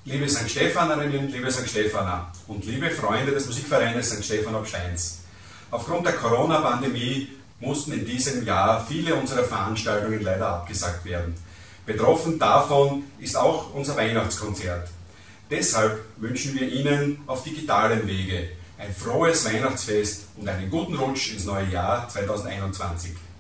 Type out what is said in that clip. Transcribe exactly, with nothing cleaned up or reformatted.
Liebe Sankt Stephanerinnen, liebe Sankt Stephaner und liebe Freunde des Musikvereines Sankt Stephan ob Steins. Aufgrund der Corona-Pandemie mussten in diesem Jahr viele unserer Veranstaltungen leider abgesagt werden. Betroffen davon ist auch unser Weihnachtskonzert. Deshalb wünschen wir Ihnen auf digitalem Wege ein frohes Weihnachtsfest und einen guten Rutsch ins neue Jahr zweitausendeinundzwanzig.